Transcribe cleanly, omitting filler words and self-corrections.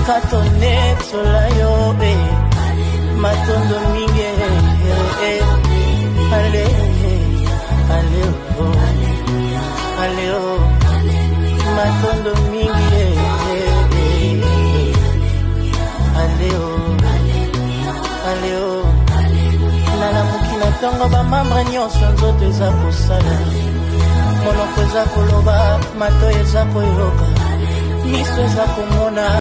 katone solayo matondo mingi ale ale ale matondo mingi ale ale nana mukina tongo ba mamre nyonso nzoto eza kosala monoko eza koloba mato eza koyoka miso eza komona